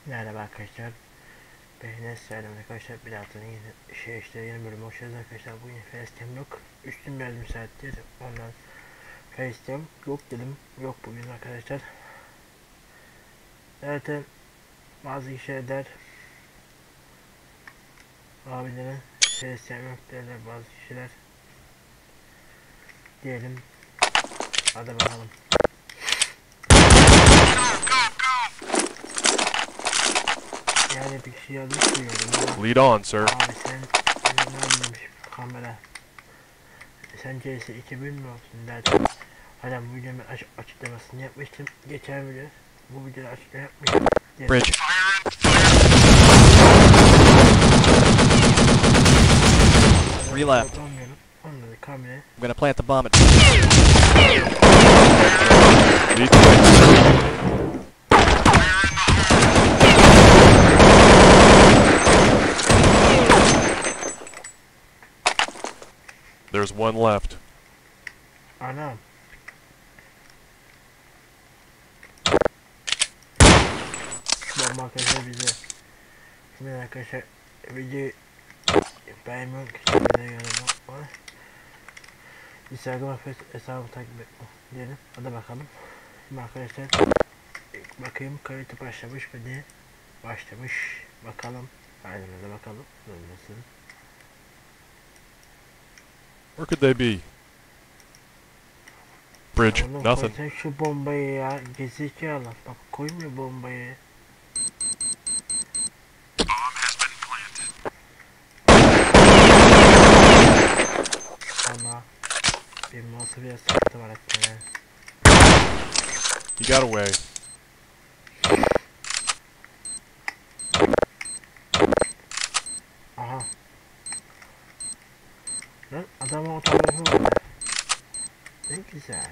Merhaba arkadaşlar. Enes Selam arkadaşlar. Bir haftanın yeni bölümü hoş geldiniz arkadaşlar. Bugün Facecam yok. Üstüm biraz müsaittir. Ondan Facecam yok dedim. Yok bugün arkadaşlar. Zaten bazı kişiler der abilerin Facecam yok derler bazı kişiler. Diyelim. Hadi bakalım. Yani bir kişi yanlış duyuyorum. Lead on, sir. Abi sen demiş kamera. Sen CS 2000 mi olsun derken hala bu videonun açıklamasını yapmıştım. Geçen video bu videoda açıklama yapmıştım. Bridge. Three left. I'm gonna plant the bomb at Lead quick. There's one left. Anam. Bomba arkadaşlar bize. Şimdi arkadaşlar videoyu beğenmiyorum ki size yorum var. Instagram hesabı takip etme diyelim. Hadi bakalım. Şimdi arkadaşlar bakayım kayıtı başlamış mı diye. Başlamış. Bakalım. Haydi bakalım. Nasıl? Where could they be? Bridge. Oğlum, Nothing. koy sen şu bombayı ya. Gezekalı. Bak koymuyor bombayı. Allah. Bir nasıl bir sıkıntı var hatta ya. He got away. Aha. Lan adama otografi var. Ne güzel.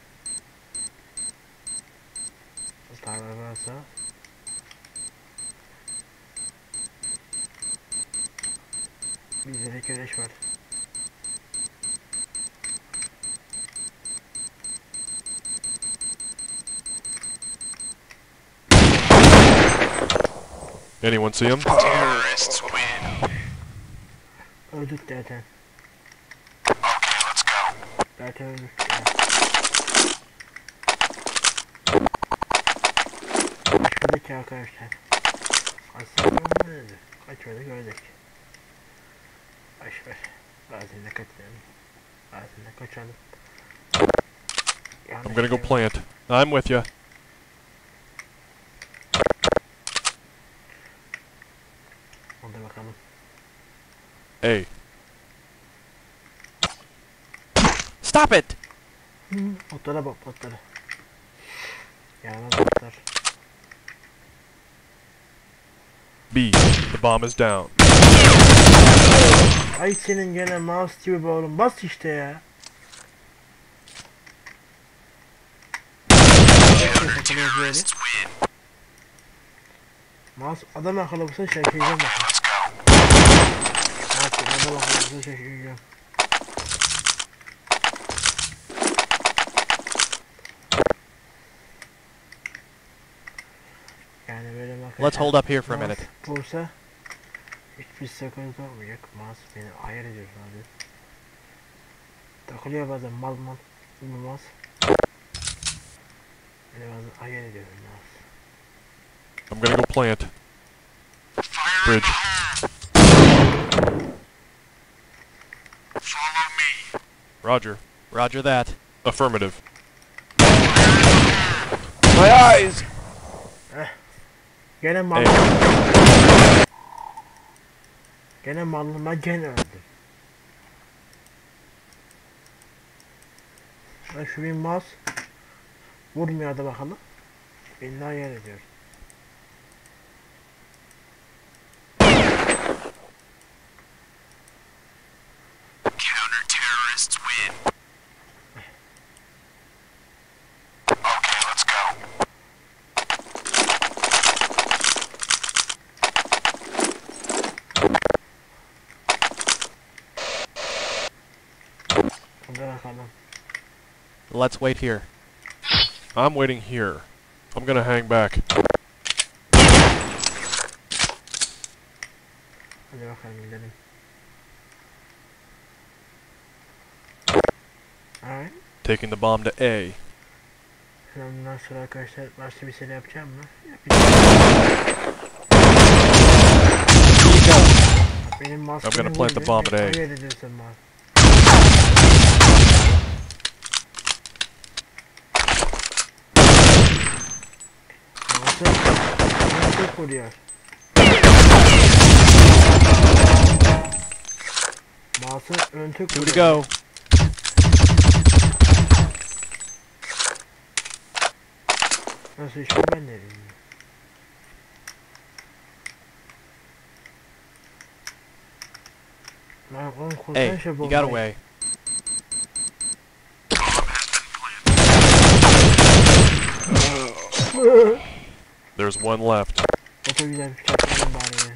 Otografi varsa. Bizde de köleş var. Anyone see him? Terrorists win. Öldük zaten. Okay, let's go. Zaten öldük. Kaçmadık ya arkadaşlar. Aslında öldü. Kaçmadık öldük. Boşver. Bazen de kaçalım. Bazen de kaçalım. I'm gonna go plant. I'm with you. Hadi bakalım. Hey. Stop it! Botlara bak botlara. Yalan botlar. B. The bomb is down. Ay senin gene mouse gibi be oğlum. Bas işte ya. Terrorists win. Mouse adam akıllı olsa şaşıracağım bak. Let's go. Mouse adam akıllı olsa şaşıracağım. Yani böyle arkadaşlar. Let's hold up here for a minute. Bulsa hiçbir sıkıntı olmayacak. Mouse beni ayar ediyor abi. Takılıyor bazen mal bu mouse. Beni bazen ayar ediyor mouse. I'm gonna go plant. Bridge. Follow me. Roger. Roger that. Affirmative. My eyes! Gene mal. Hey. Gene mallıma gene öldü. Ben şu bir mouse vurmuyor da bakalım. Beni ayar ediyor. Counter-terrorists win. Okay, let's go. Hadi bakalım. Let's wait here. I'm waiting here. I'm gonna hang back. bakalım gidelim. Alright. Taking the bomb to A. Bundan sonra arkadaşlar başka bir şey yapacağım mı? Yapacağım. Benim I'm gonna plant the bomb at A. Nasıl koruyor? Mouse'u ön tık 2 to go. Nasıl işim ben de bilmiyorum. Lan onu Hey, kurtarın şu you bombayı. got away. There's one left. O çok güzel bir çakmalım bari ya.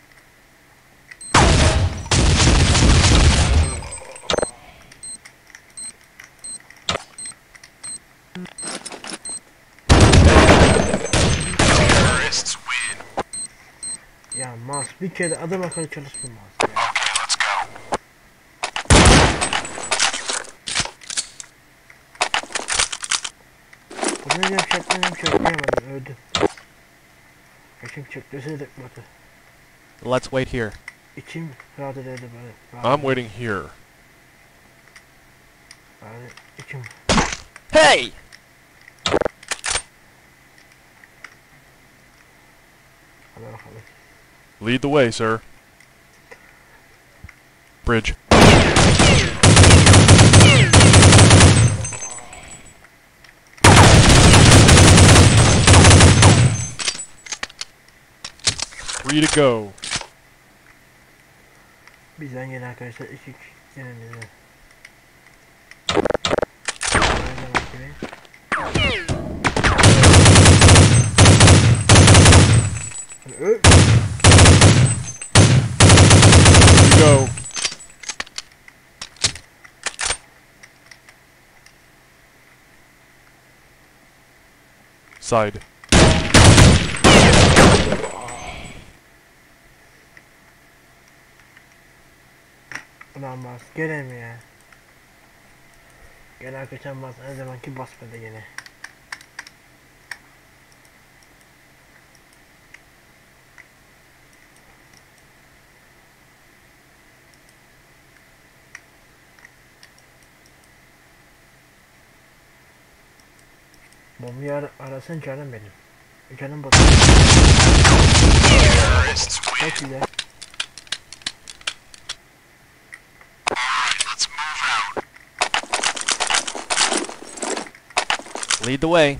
Terrorists win. Ya mouse bir kere adam akıllı çalışmıyor mouse ya. Okay, let's go. Bunu yapacaktım yapamadım öldüm. İçim çöktüğüse de batı. Let's wait here. İçim rahat ederdi böyle. I'm waiting here. Yani içim. Hey! Hadi bakalım. Lead the way, sir. Bridge. Three to go. Bizden gelen arkadaşlar iki yenildi. Öl. Go. Side. Ulan bas gene mi ya? Gene arkadaşlar bas her zamanki basmadı gene. Bombayı arasın canım benim. Canım batıyor. Terrorists win. Çok güzel. Alright, let's move out. Lead the way.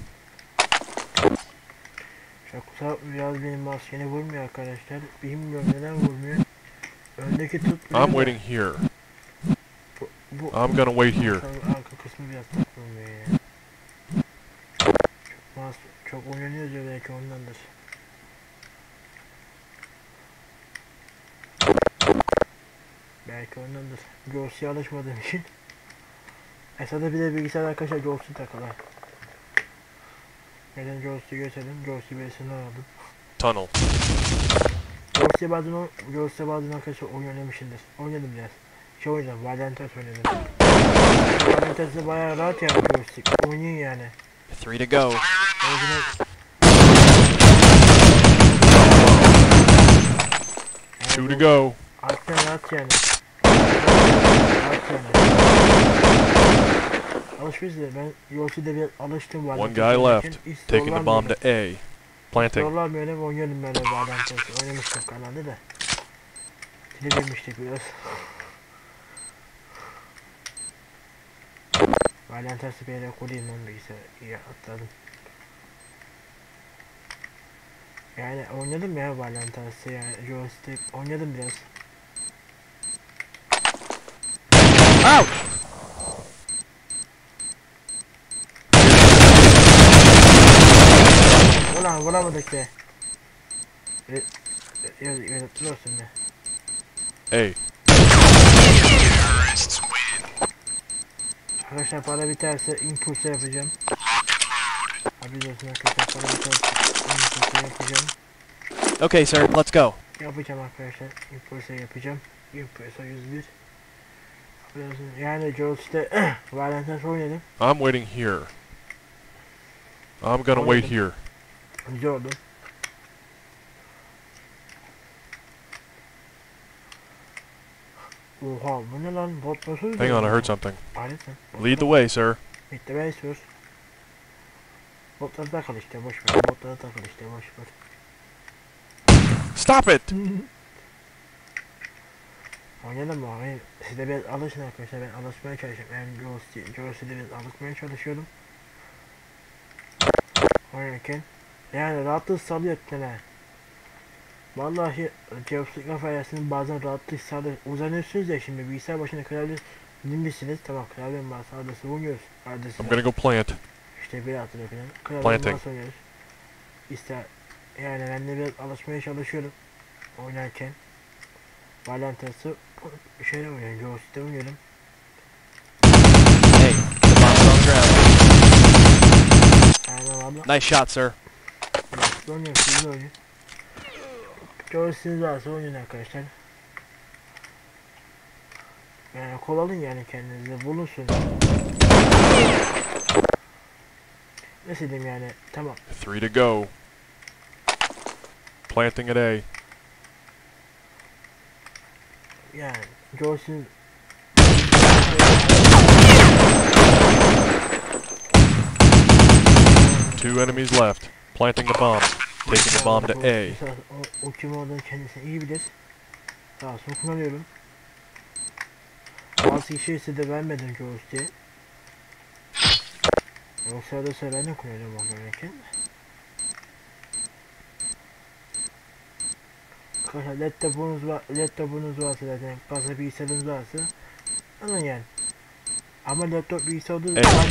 Şakusa biraz benim maskeni vurmuyor arkadaşlar. Bilmiyorum neden vurmuyor. Öndeki tut. I'm waiting here. Bu I'm gonna wait here. arka kısmı biraz takılmıyor ya. Çok oynanıyoruz ya belki ondandır. Belki ondandır. Jaws'ya alışmadığım için. Esada bir de bilgisayar arkadaşlar Jaws'u takılar. Neden Jaws'u gösterelim? Jaws'u birisini aldım. Tunnel. Jaws'ya bazen arkadaşlar oyun oynamışımdır. Oynadım biraz. Şey oynadım, Valentas oynadım. Valentas'da bayağı rahat yani joystick. Oynuyor yani. 3 to go. Orijinal. Two to go. Alttan rahat yani. Rahat yani. Alışmışız ben Yoshi'de bir alıştım var. One guy left. Taking the bomb to A. Planting. Zorlanmıyorum oynuyordum böyle Valentine. Oynamıştım kanalda da. Silebilmiştik biraz. Valentas'ı bir yere koyayım ben bilgisayara. İyi atladım. Yani oynadım ya Valentas'ı yani joystick oynadım biraz. Ouch! Ulan vuramadık be. Yazıklıyorsun be. A. Terrorists win. Arkadaşlar para biterse impulse yapacağım. Lock and load. Haberiniz olsun arkadaşlar para biterse impulse yapacağım. Okay, sir. Let's go. Yapacağım arkadaşlar. Impulse yapacağım. Impulse 101. Yani joystick'te Valentine's oynadım. I'm waiting here. I'm gonna wait here. Güzel oldu. Oha bu ne lan? Bot nasıl? Hang on, I heard something. Aletsin. Lead the way, sir. Bitti ben istiyoruz. Botlara takıl işte boş ver. Botlara takıl işte boş ver. Stop it! Oynayalım mı? Hayır. Siz de biraz alışın arkadaşlar. Ben alışmaya çalışıyorum. Ben Joystick'e biraz alışmaya çalışıyorum. Oynarken. Yani rahatlığı salıyor etmene. Vallahi Joystick kafayasının bazen rahatlığı salıyor. Uzanıyorsunuz ya şimdi bilgisayar başına klavye dinmişsiniz. Tamam klavyenin varsa adresi oynuyoruz. Adresi I'm gonna go plant. İşte bir hatırlıyor falan. Klavyenin Planting. varsa oynuyoruz. İşte yani ben de biraz alışmaya çalışıyorum. Oynarken. Valentine'sı şeyle oynuyorum. Joystick'te oynuyorum. Hey, the bomb's on the ground. Aynen abla. Nice shot, sir. Joystick'te oynuyorum. Siz de oynayın. Joystick'iniz varsa oynayın arkadaşlar. Yani kovalın yani kendinizi bulunsun. Nasıl diyeyim yani tamam. 3 to go. Planting at A. Yani joystick 2 enemies left. Planting the bomb. Taking the bomb to A. Mesela o kim olduğunu kendisi iyi bilir. Daha sonra kullanıyorum. Bazı kişi ise de vermedim joystick'i. Yoksa da ben de kullanıyorum oynarken. Arkadaşlar laptopunuz varsa zaten kasa bilgisayarınız varsa alın yani. Ama laptop bilgisayar olduğu zaman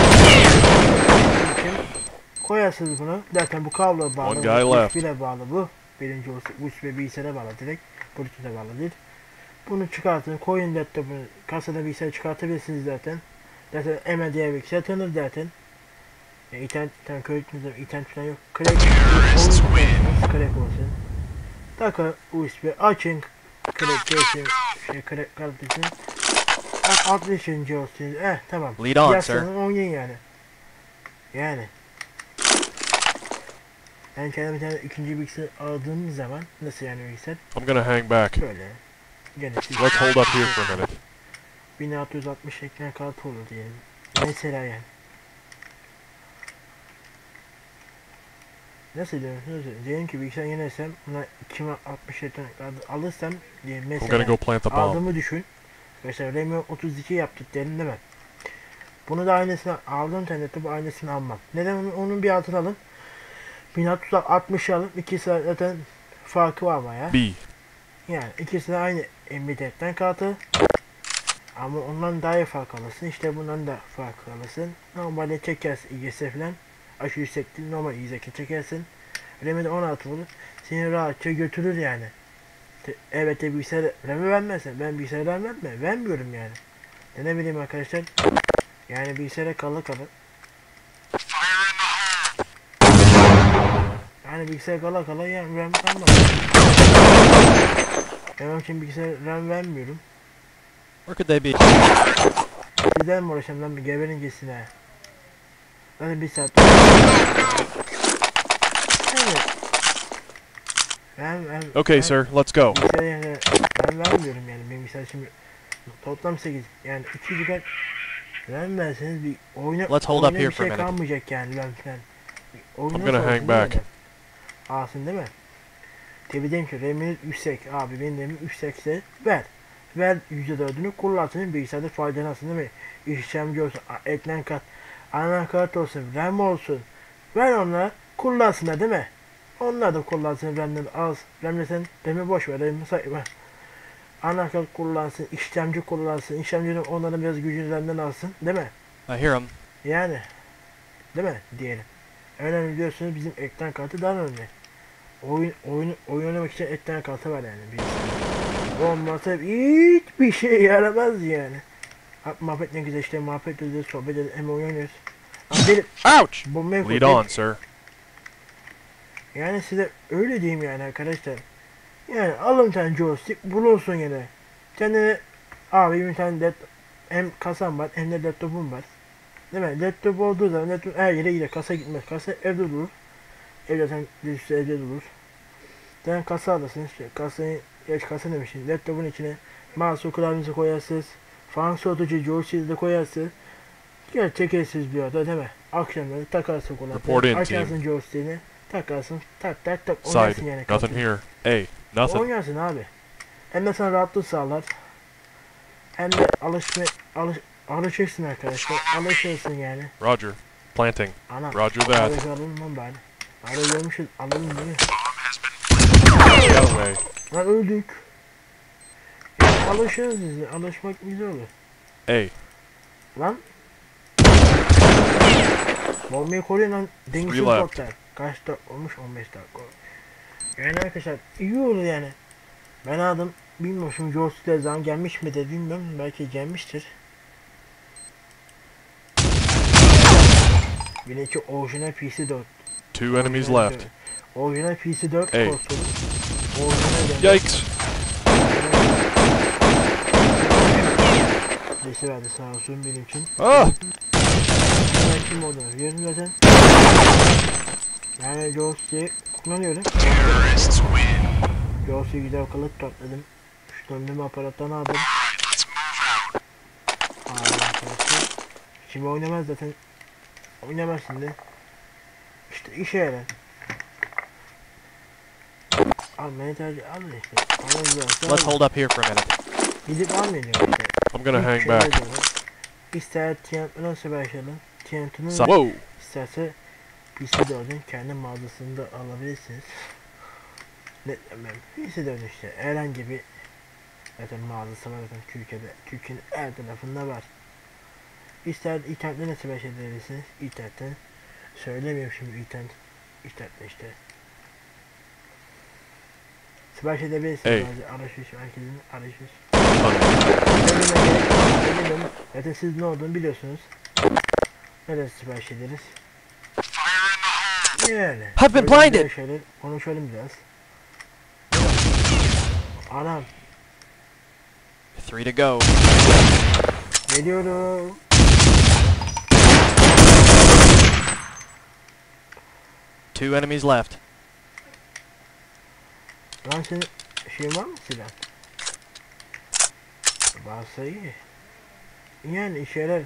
koyarsınız bunu. Zaten bu kablo bağlı. One guy left. USB bağlı bu. Birinci USB bilgisayara bağlı direkt. Bluetooth'a bağlı değil. Bunu çıkartın. Koyun laptopunu. Kasada bilgisayarı çıkartabilirsiniz zaten. Zaten hemen diğer bilgisayar tanır zaten. İnternetten köyütünüzde internet falan yok. Crack olsun. Takı USB açın. Crack kardeşim. 60. olsun. Tamam. Lead on, Yazsanız sir. oynayın yani. Yani. Ben kendime bir tane ikinci bilgisayar aldığım zaman nasıl yani bilgisayar? I'm gonna hang back. Böyle. Gene Let's hold up here for a minute. 1660 ekran kartı olur diyelim. Mesela yani. Nasıl diyorsunuz? Diyelim ki bilgisayar yenersem buna 2060 ekran kartı alırsam diyelim I'm gonna mesela go plant the bomb. aldığımı düşün. Mesela Remion 32 yaptık diyelim değil mi? Bunu da aynısını aldım internette bu aynısını almam. Neden onun bir altını alın. 1660 alın. İkisi zaten farkı var ama ya. B. Yani ikisi de aynı emniyetten kartı. Ama ondan daha iyi fark alırsın. İşte bundan da fark alırsın. Normalde çekersin IGS falan. Aşırı yüksek değil. Normal IGS çekersin. RAM'i de 16 olur. Seni rahatça götürür yani. Evet de bilgisayar RAM'i vermezsen. Ben bilgisayar RAM vermiyorum yani. Ne bileyim arkadaşlar. Yani bilgisayara kala. Yani bilgisayar kala yani RAM kalmaz. Ben için bilgisayar RAM vermiyorum. Where could they be? Sizden mi uğraşalım lan bir geberincesine? Zaten bir saat. Evet. Okay, sir, let's go. Bilgisayar yani ben vermiyorum yani benim bilgisayar şimdi toplam 8 yani 2 GB RAM verseniz bir Let's hold up bir here for a şey minute. kalmayacak yani RAM falan. I'm gonna hang back. Alsın değil mi? Tabi dedim ki RAM'iniz yüksek abi benim RAM'im yüksekse ver. Ver %4'ünü kullansın bilgisayarda faydalansın değil mi? İşlemci olsun, ekran kart, anakart olsun, RAM olsun. Ver onlara kullansınlar değil mi? Onlar da kullansın RAM'den az. RAM'le sen RAM'i boş ver RAM'i sayma. Anakart kullansın, işlemci kullansın, işlemcinin onların biraz gücünü RAM'den alsın değil mi? I hear them. Yani. Değil mi? Diyelim. Önemli diyorsunuz bizim ekran kartı daha önemli. Oyun oynamak için ekran kartı var yani. Olmazsa hiçbir şey yaramaz yani. Muhabbet ne güzel işte muhabbet ediyoruz, sohbet ediyoruz, hem oynuyoruz. Ama benim Ouch! bombayı Lead on, sir. yani size öyle diyeyim yani arkadaşlar. Yani alın bir tane joystick bulunsun yine. Bir tane abi bir tane hem kasam var hem de laptopum var. Değil mi? Laptop olduğu zaman laptop her yere gider. Kasa gitmez. Kasa evde durur. Evde sen dizüstü evde durur. Sen kasa alırsın. İşte kasayı, kasa demişim. Laptopun içine mouse klavyesi koyarsınız. Fan soğutucu joystick'i de koyarsınız. Gel çekersiz bir oda değil mi? Akşamları takarsın Report kulaklığı. in, Açarsın joystick'ini. Takarsın. Tak tak tak oynarsın Side. yani. Nothing here. A. Nothing. Oynarsın abi. Hem de sana rahatlık sağlar. Hem de alışırsın arkadaşlar. Alışırsın yani. Roger. Planting. Ana. Roger that. Aracı alalım lan bari. Aracı görmüşüz. Alalım değil mi? Get away. Lan öldük. Ya, alışırız biz. Alışmak güzel olur. A. Lan. Bombayı koruyun lan. Dengesiz Three left. botlar. Kaç dakika olmuş? 15 dakika. Yani arkadaşlar iyi olur yani. Ben aldım. Bilmiyorum şimdi joystick'e zaman gelmiş mi de bilmiyorum. Belki gelmiştir. Benimki orijinal PC 4. Two enemies left. Orijinal PC 4 Hey. konsolu. Orijinal yani. Yikes. Desi verdi sağ olsun benim için. Ah! Ben kim olduğunu biliyorum zaten. Yani joystick'i kullanıyorum. Terrorists win. Joystick'i güzel kılıç topladım. Şu döndürme aparattan aldım. Alright, let's move out. Arkadaşlar. Şimdi oynamaz zaten. Oynamaz şimdi. İşte işe yarar. Almayı tercih alın işte. Let's hold up here for a minute. Gidip almayacağım işte. I'm gonna hang İlk back. şeyler de var. İster TNT'den başlayalım. TNT'nin Whoa. isterse PC4'ün kendi mağazasında alabilirsiniz. Ne demem. PC4'ün işte herhangi bir zaten mağazası var zaten Türkiye'de. Türkiye'nin her tarafında var. İster internetten nasıl başlayabilirsiniz? İnternetten. Söylemiyorum şimdi internetten işte. Sipariş edebilirsiniz. Hey. Alışveriş merkezinin alışveriş. Tunnel. Zaten siz ne olduğunu biliyorsunuz. Nerede sipariş ederiz? Fire in the hole. Yani. I've been böyle blinded. şeyler konuşalım biraz. Anam. 3 to go. Geliyorum. Two enemies left. Lan senin şeyin var mı silah? Varsa iyi. Yani işe yarar.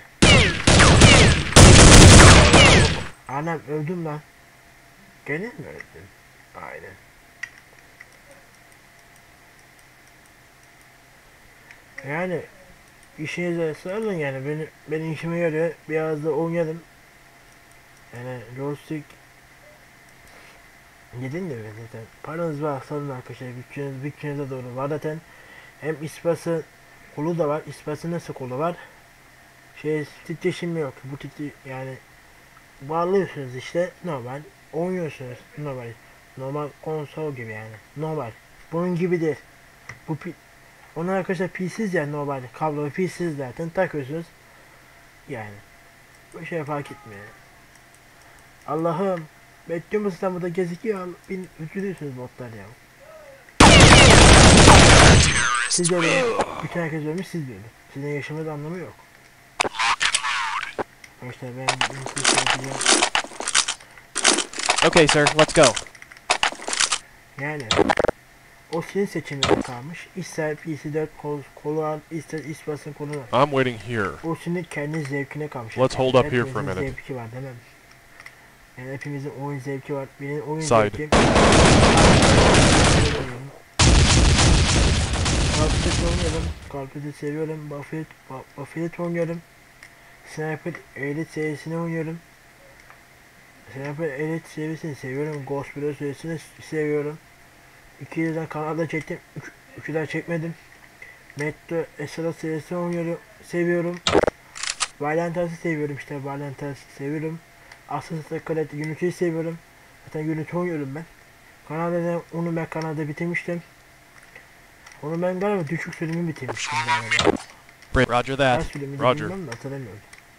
Anam öldüm lan. Gene mi öldüm? Aynen. Yani işinize sarılın yani benim işime göre biraz da oynayalım. Yani joystick gidin de zaten paranız var sarılın arkadaşlar, bütçenize doğru var zaten. Hem ispası kolu da var, ispası nasıl kolu var, titreşimi yok, bu yani bağlıyorsunuz işte normal oynuyorsunuz, normal konsol gibi yani normal bunun gibidir bu onlar arkadaşlar pilsiz yani normal kablolu pilsiz zaten takıyorsunuz yani bu şey fark etmiyor. Allah'ım bekliyor musun sen burada gezikiyor üzülüyorsunuz botlar ya. Siz de öyle, bütün herkes ölmüş siz de öyle. Sizin yaşamanız anlamı yok. Arkadaşlar ben Okay, sir, let's go. yani o senin seçimine kalmış. İster PC4 kolu al, ister ispasın kolu al. I'm waiting here. O senin kendi zevkine kalmış. Let's hold up here for a Hepimizin minute. zevki var değil mi? Yani hepimizin oyun zevki var. Benim oyun Side. zevkim. Cuphead oynuyorum. Cuphead'i seviyorum. Buffet oynuyorum. Sniper Elite serisini oynuyorum. Sniper Elite serisini seviyorum. Ghost Blade serisini seviyorum. 2 yıldan kanalda çektim. 3'ü daha çekmedim. Metro Esra serisini oynuyorum. Seviyorum. Valentas'ı seviyorum işte. Valentas'ı seviyorum. Assassin's Creed Unity'yi seviyorum. Zaten Unity oynuyorum ben. Kanalda onu ben kanalda bitirmiştim. Onu ben galiba düşük sürümü bitirmiştim galiba. Roger that. Kaç sürümü Roger. bilmiyorum da hatırlamıyorum.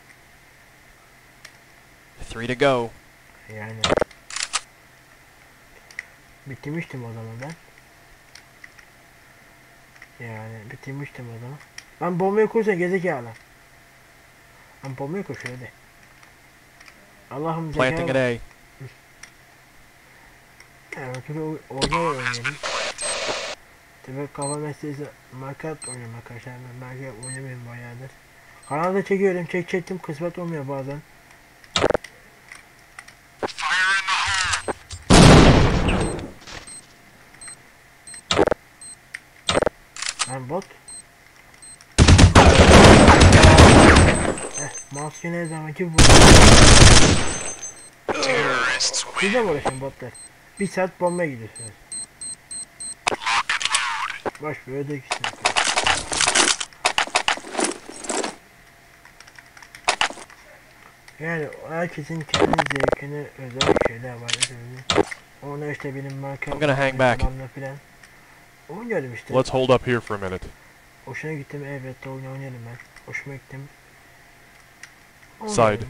3 to go. Yani bitirmiştim o zaman ben. Yani bitirmiştim o zaman. Lan bombayı kursan gezekalı. Lan bombayı kur şöyle. Allah'ım Planting at zekalı. A. Yani ötürü oynar oynayalım. Tabii kafa meselesi markat oynuyorum arkadaşlar. Ben markat oynamıyorum bayağıdır. Kanalda çekiyorum, çektim kısmet olmuyor bazen. Lan bot. Mouse yine zamanki bu. Terrorists win. Siz de mi uğraşın botlar? Bir saat bombaya gidiyorsunuz. Boş bir öde gitsin. Yani herkesin kendi zevkine özel şeyler var. Ona işte benim marka I'm gonna hang back. falan. Oynuyorum işte. Let's hold up here for a minute. Hoşuna gittim, elbette oyun oynarım ben. Hoşuma gittim. Side.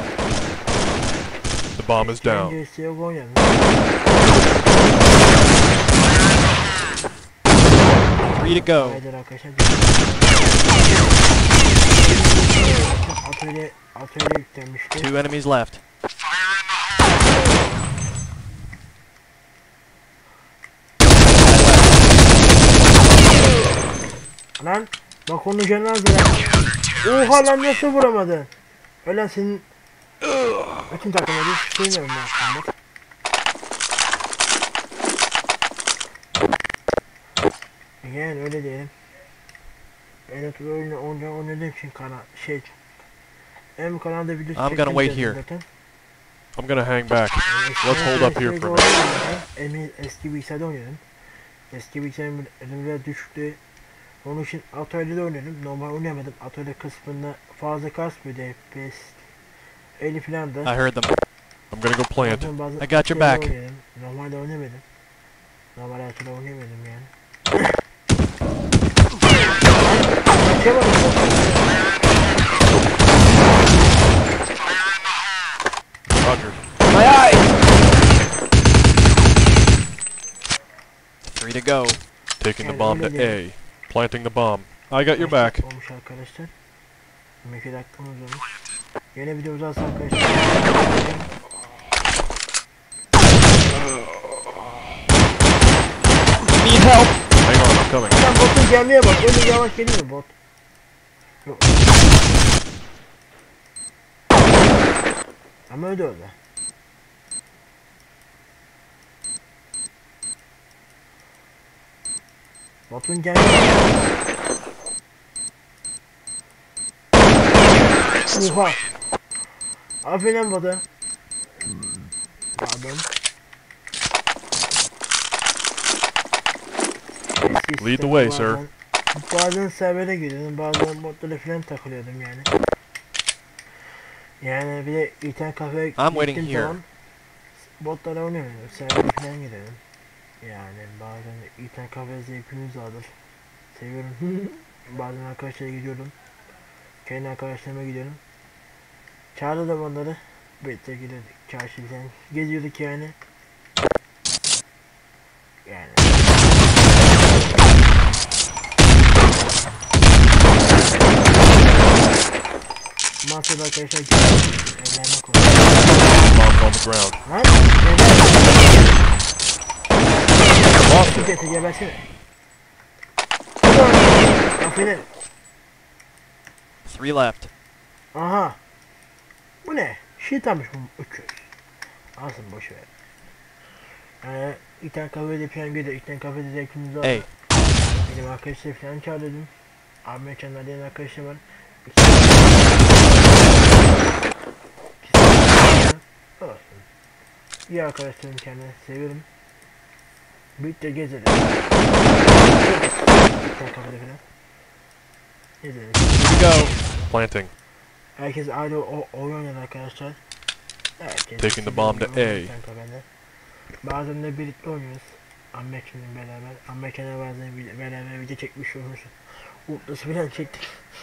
The bomb is down. Öncesi yok oynadım. Three to go. Haydi arkadaşlar. Atölye yüklenmişti. 2 enemies left. Lan bak onun canını az bırak. Oha lan nasıl vuramadın? Öyle senin bütün takımları hiç sevmiyorum ben aslında. Yani öyle diyelim. Ben ötürü oyunu oynadığım için hem kanalda video I'm gonna wait here. zaten. I'm gonna hang back. Let's hold up here for a minute. Eski bilgisayarda oynadım. Eski bilgisayarım biraz düşüktü. Onun için atölyede oynadım. Normal oynamadım. Atölye kısmında fazla kasmıyordu FPS. 50 falan da. I heard them. I'm gonna go plant. Bazen I got your şeyde back. oynadım. Normalde oynamadım. Normal atölye oynamadım yani. Kaçamadım. Roger. Bayağı iyi. 3 to go. Taking the Yani bomb to öyle A. Planting the bomb. I got your back. Olmuş arkadaşlar. 22 dakikamız olmuş. Yine videomuzu alsın arkadaşlar. Need help. Hang on, I'm coming. Sen botun gelmeye bak. Öyle yavaş geliyor mu bot? Yok. Ama öyle öyle. Botun gelmeye Oha. Aferin bota. Pardon. Lead the way, sir. Bazen servere giriyordum, bazen botlara falan takılıyordum yani. Yani bir de internet kafeye waiting gittiğim here. zaman botlara oynamıyordum, servere falan giriyordum. Yani bazen internet kafe zevkimiz vardır. Seviyorum. Bazen arkadaşlara gidiyorum. Kendi arkadaşlarıma gidiyorum. Çağırdım onları. Birlikte gidiyorduk. Çarşıdan geziyorduk yani. Yani. Masada arkadaşlar evlenme konu. Bomb's on the ground. Lan Lost it. neden? Gebersene. Aferin. 3 left. Aha. Bu ne? Şeytanmış bu 300. Alsın boşver. İnternet kafede falan gidiyor. İnternet kafede zevkimiz var. Hey. Benim arkadaşlar falan çağırdım. Abime çanlar diyen arkadaşlar var. Olsun. İyi arkadaşlarım kendini seviyorum. Birlikte gezelim. İnternet kafede falan. Gezelim. Here we go. Planting. Herkes ayrı oyun oynadı arkadaşlar. Herkes Taking the bomb to A. Bazen de birlikte oynuyoruz. Ahmet'le beraber. Ahmet'le bazen beraber video çekmiş olmuşuz. Mutlusu falan çektik.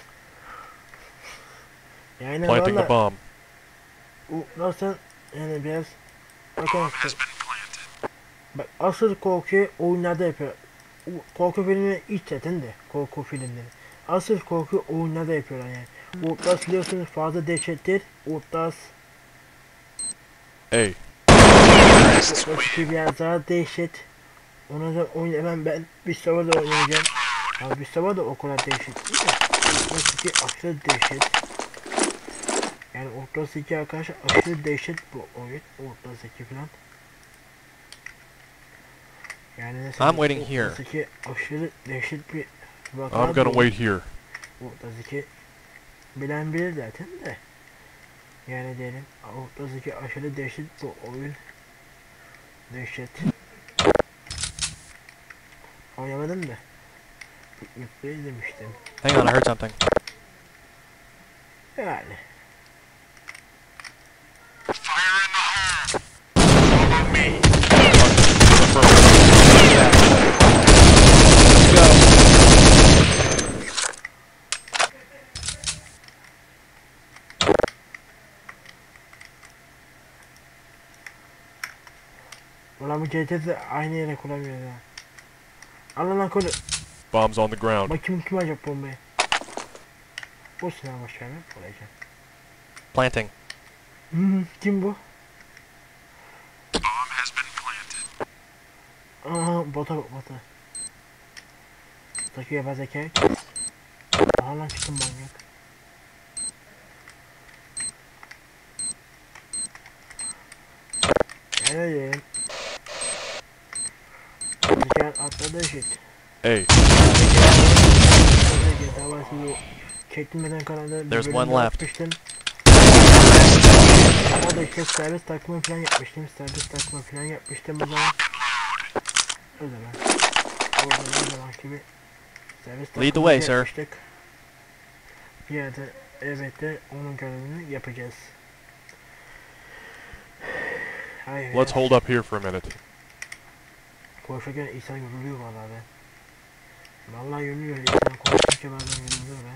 Yani Planting the valla bomb. nasıl yani biraz bakın bak asıl korkuyu oyunlarda yapıyor. korku filmi iç zaten de korku filmleri. Asıl korku oyunlarda yapıyorlar yani. Outlast biliyorsunuz fazla dehşettir. Outlast Hey, Terrorists Outlast win. 2 biraz daha dehşet. Ona da oynamam ben. Bir sava da oynayacağım. Abi bir sava da o kadar dehşet değil de. Outlast 2 aşırı dehşet. Yani Outlast 2 arkadaşlar aşırı dehşet bu oyun. Outlast 2 falan. Yani nasıl I'm waiting here. Outlast 2 aşırı dehşet bir vaka. I'm gonna wait here. Outlast 2 bilen bilir zaten de. Yani diyelim Outlast 2 aşırı dehşet bu oyun. Dehşet. Oynamadım da. Yükle izlemiştim. Hang on, I heard something. Yani. Fire in the hole. Follow me. Ulan bu CT'de aynı yere kuramıyoruz ha. Al lan kolu. Bombs on the ground. Bakayım kim acaba bombayı. Bu silah başkanı koyacağım. Planting. Kim bu? Bomb has been planted. Aha bota bak bota. Takıyor yapay zeka. Aha lan çıktım manyak. Evet. Gel atladı shit. Hey, Çektirmeden kanalda There's one left. yapmıştım. O da işte servis takımı falan yapmıştım. Servis takımı falan yapmıştım o zaman. O zaman. O zaman gibi servis Lead the takımı way, sir. yapmıştık. Bir yerde elbette onun görevini yapacağız. Hayır. let's hold up here for a minute. Konuşurken insan yoruluyor vallahi be. Vallahi yoruluyor insan konuşurken bazen yoruluyor be.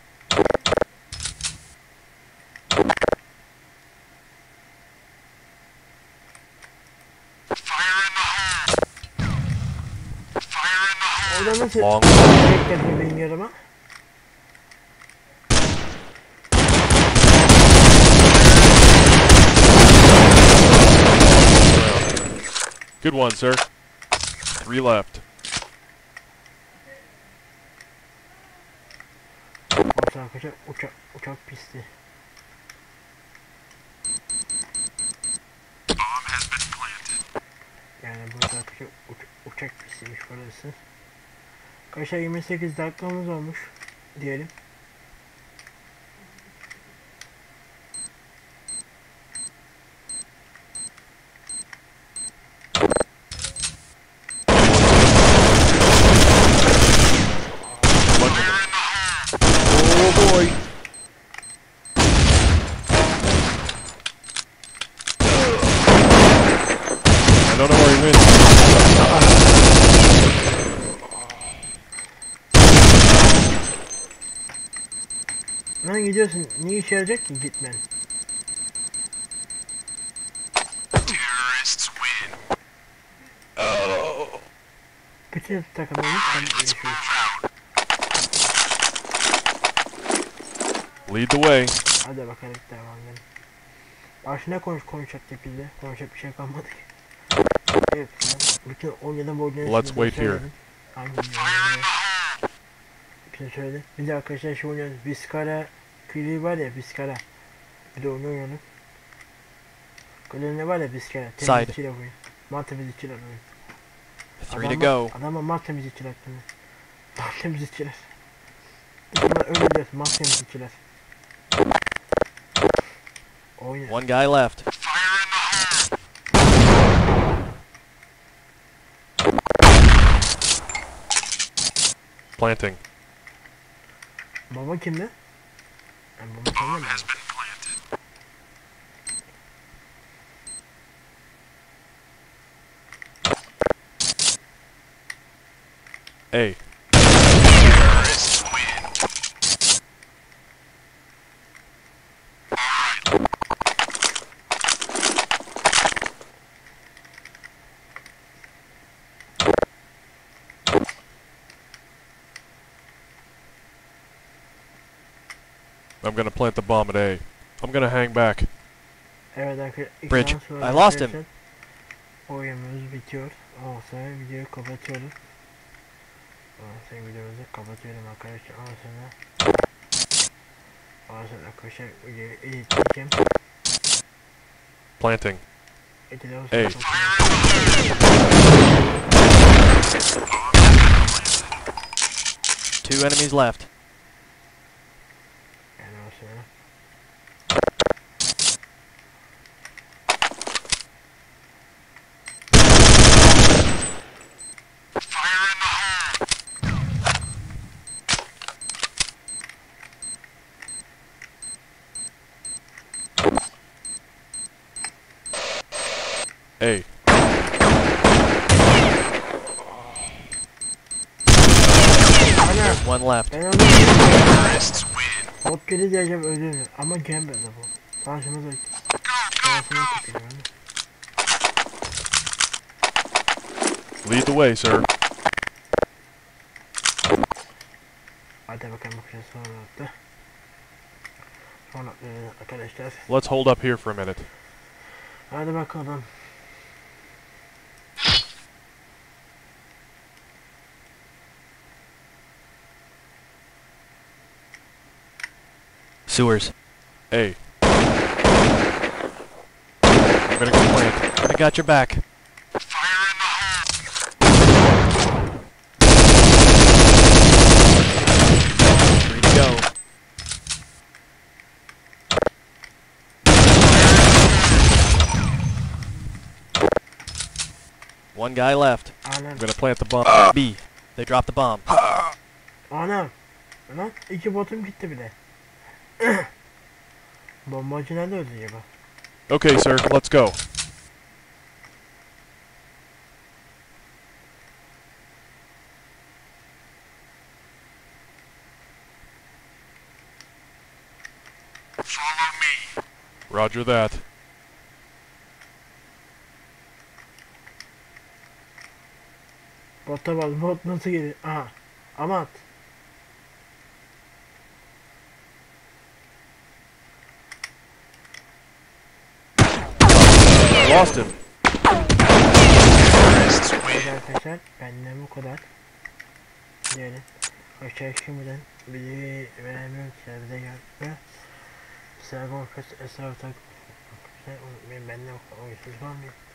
Fire in the hole. Fire in the hole. Orada nasıl Long. bekledim benim yarıma? Good one, sir. 3 left. Orta arkadaşlar uçak pisti. Bomb has been planted. Yani burada arkadaşlar uçak pistiymiş burası. Arkadaşlar 28 dakikamız olmuş diyelim. Oh boy. I don't know where he went. Lan gidiyorsun. Niye işe yarayacak ki gitmen? Terrorists win. Bütün takımlarımız aynı yaşıyor. Lead the way. Hadi bakalım devam edelim. Başına konuşacaktık biz de. Konuşacak bir şey kalmadı ki. Evet. Bütün 17 boyunca Let's wait here. Aynen öyle. Bir şey söyledi. Bir de arkadaşlar şu oynuyoruz. Vizcara Kili var ya Vizcara. Bir de onu oynayalım. Kili ne var ya Vizcara. Side. Temizlikçiler oyun. Mal temizlikçiler oyun. 3 to go. Adama mal temizlikçiler. Mal temizlikçiler. Bunlar öyle diyor. Mal temizlikçiler. Oyun. One guy left. Fire in the hole. Planting. Baba kimdi? Yani baba kimdi Bomb mi? has been planted. Hey, Terrorists win. I'm gonna plant the bomb at A. I'm gonna hang back. Evet arkadaşlar. Bridge. I lost him. Oyunumuz bitiyor. Olsa videoyu kapatıyorum. Olsa videomuzu kapatıyorum arkadaşlar. Olsa arkadaşlar videoyu editleyeceğim. Planting. Edit'e olsa Two enemies left. yani olsa. A. There's one left. Ben onu hop geri diyeceğim ölürüm ama gelmedi bu. Karşımıza tükürüyor. Lead the way, sir. Hadi bakalım bakacağız sonra attı. Sonra arkadaşlar. Let's hold up here for a minute. Hadi bakalım. Sewers. A. I'm gonna go plant. I got your back. Free to go. One guy left. Anam. I'm gonna plant the bomb. B. They dropped the bomb. Anam. Lan iki botum gitti bile. Bombacı nerede öldü acaba? Okay, sir. Let's go. Follow me. Roger that. Bota bak, bot nasıl geliyor? Aha. Amat. Lost him. Evet arkadaşlar, benden bu kadar. Diyelim. Hoşça şimdiden bizi beğenmeyi bize geldi. Selam arkadaşlar, esra ortak. Unutmayın benden bu kadar. Oyunsuz var mı?